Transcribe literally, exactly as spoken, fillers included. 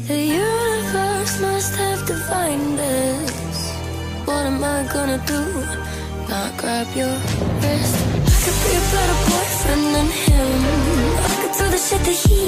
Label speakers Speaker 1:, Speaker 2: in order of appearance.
Speaker 1: The universe must have divined this. What am I gonna do? Not grab your wrist. I could be a better boyfriend than him. I could do the shit that he